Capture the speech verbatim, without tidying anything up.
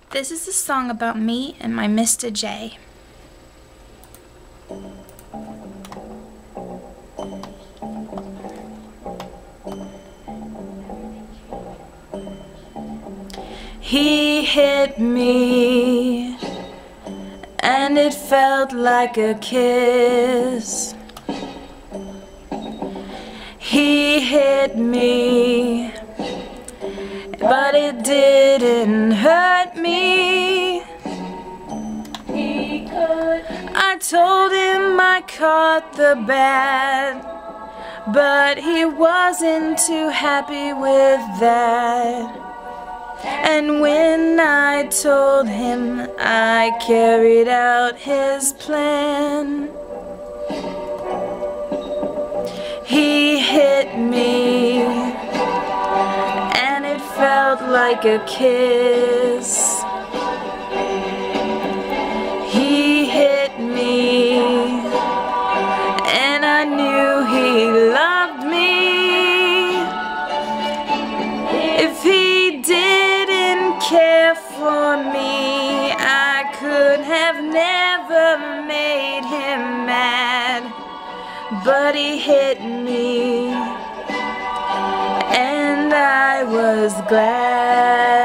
This is a song about me and my Mistah J. He hit me, and it felt like a kiss. He hit me, but it didn't hurt me. He could. I told him I caught the bat, but he wasn't too happy with that. And when I told him I carried out his plan, he hit me, and it felt like a kiss. He hit me, and I knew he loved me. If he didn't care for me, I could have never made him mad. But he hit me, and I was glad.